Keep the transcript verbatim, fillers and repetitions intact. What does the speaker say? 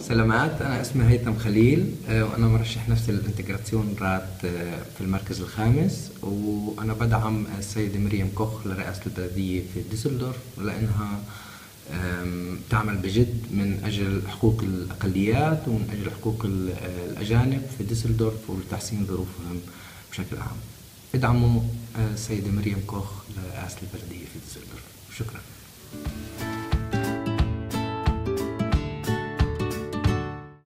سلامات، أنا اسمي هيثم خليل، آه، وأنا مرشح نفسي للإنتجراسيون رات آه، في المركز الخامس، وأنا بدعم السيدة مريم كوخ لرئاسة البلدية في ديسلدورف، لأنها آم، تعمل بجد من أجل حقوق الأقليات ومن أجل حقوق ال- آه، الأجانب في ديسلدورف ولتحسين ظروفهم بشكل عام. ادعموا آه، السيدة مريم كوخ لرئاسة البلدية في ديسلدورف. شكرا.